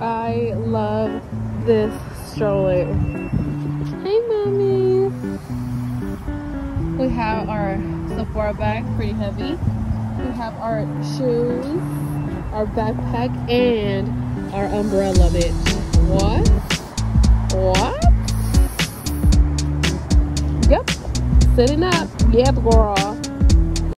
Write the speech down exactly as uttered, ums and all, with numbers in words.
I love this stroller. Hey, mommy. We have our Sephora bag, pretty heavy. We have our shoes, our backpack, and our umbrella, bitch. What? What? Yep. Sitting up. Yep, girl.